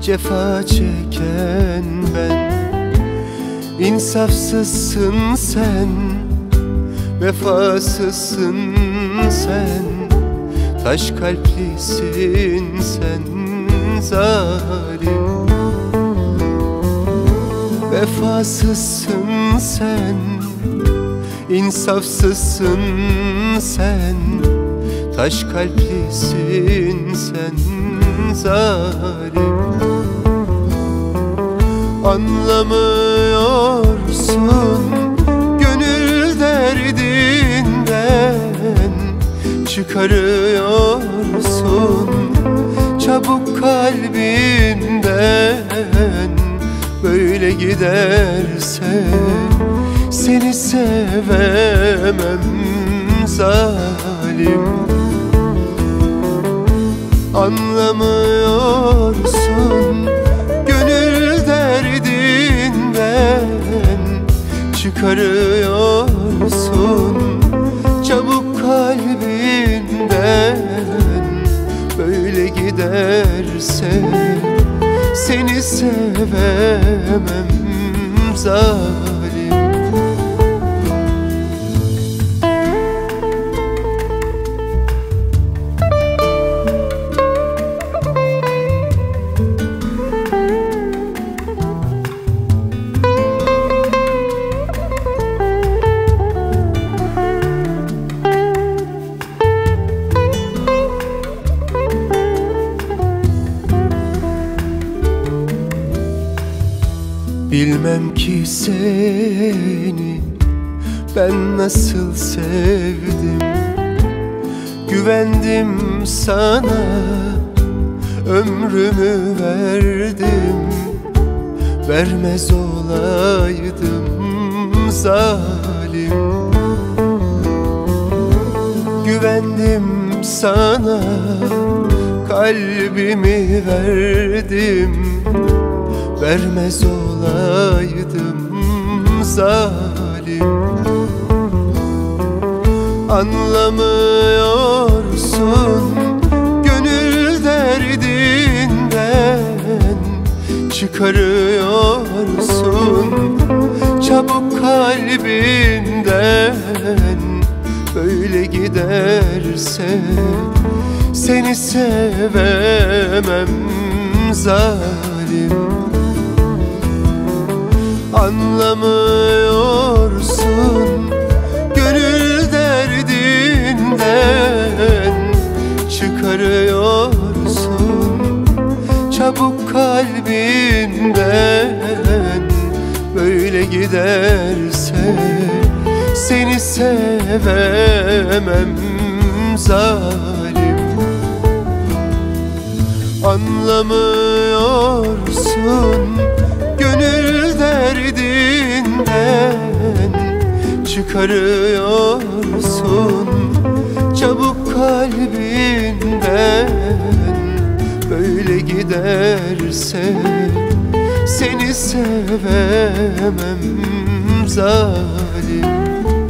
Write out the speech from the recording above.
cefa çeken ben. İnsafsızsın sen, vefasızsın sen, taş kalplisin sen zalim. Vefasızsın sen, insafsızsın sen, taş kalplisin sen zalim. Anlamıyorsun gönül derdinden, çıkarıyorsun çabuk kalbinden. Böyle giderse seni sevemem zalim. Anlamıyorsun gönül derdinden, çıkarıyorsun çabuk kalbinden. Böyle giderse seni sevemem zalim. Bilmem ki seni ben nasıl sevdim, güvendim sana, ömrümü verdim. Vermez olaydım zalim. Güvendim sana, kalbimi verdim. Vermez olaydım zalim. Anlamıyorsun gönül derdinden, çıkarıyorsun çabuk kalbinden. Böyle giderse seni sevemem zalim. Anlamıyorsun gönül derdinden, çıkarıyorsun çabuk kalbinden. Böyle giderse seni sevemem zalim. Anlamıyorsun gönül derdinden, çıkarıyorsun çabuk kalbinden. Böyle giderse seni sevemem zalim.